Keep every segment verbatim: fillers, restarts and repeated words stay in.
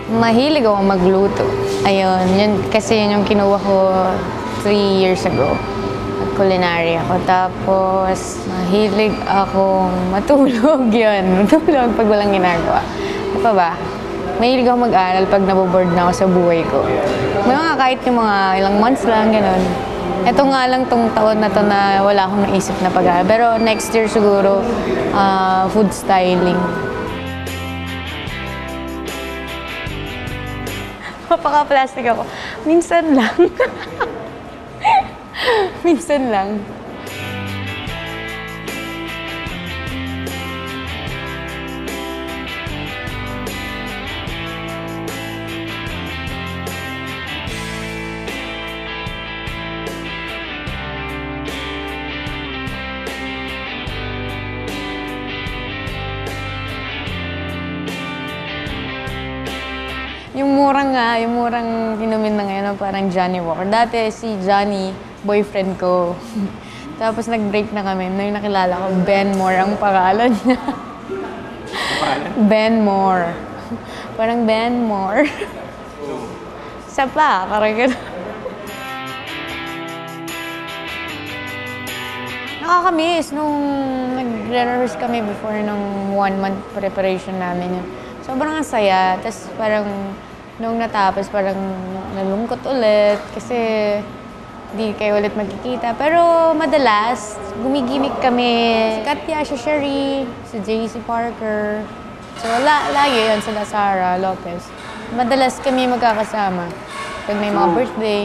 Mahilig ako magluto. Ayun, yun kasi yun yung kinuha ko three years ago. Culinary ako. Tapos, mahilig akong matulog yun. Matulog pag walang ginagawa. Ano pa ba? Mahilig ako mag-aral pag naboboard na ako sa buhay ko. May mga kahit yung mga ilang months lang, gano'n. Ito nga lang tong taon na to na wala akong naisip na pag-aaral. Pero next year siguro, uh, food styling. Mapaka-plastic ako. Minsan lang. Minsan lang. Yung murang nga, yung murang inumin na ngayon, parang Johnny Walker. Dati si Johnny, boyfriend ko. Tapos nag-break na kami. Nung nakilala ko, Ben Moore ang pangalan niya. Ben Moore. Parang Ben Moore. Isa pa, parang gano'n. Nakakamiss nung nag-rehearse kami before nung one-month preparation namin. Sobrang ang saya. Tapos parang nung natapos, parang nalungkot ulit kasi di kayo ulit magkikita. Pero madalas, gumigimik kami. Si Katya, si Sherry, si J C Parker. So la lagi yun sila, Sarah Lopez. Madalas kami magkakasama pag may mga birthday.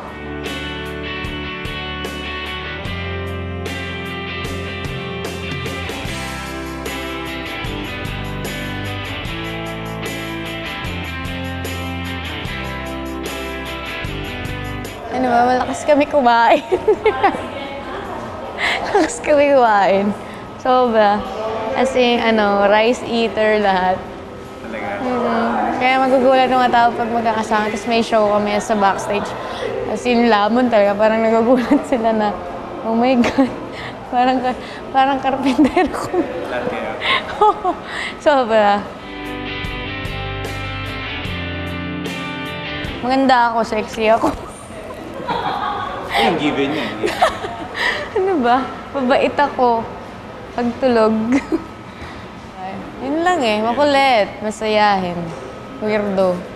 Ano ba, malakas kami kumain. Malakas kami kumain. Sobra. As in, ano, rice eater lahat. Talaga? Mm-hmm. Kaya magugulat ng mga tao pag magkakasama. Tapos may show kami sa backstage. As in, lamon talaga. Parang nagugulat sila na, oh my God. Parang, parang karpintero ko. Lahat kayo? Sobra. Maganda ako, sexy ako. Yung given niya. Ano ba? Mabait ako. Pagtulog. Yun lang eh. Makulit. Masayahin. Weirdo.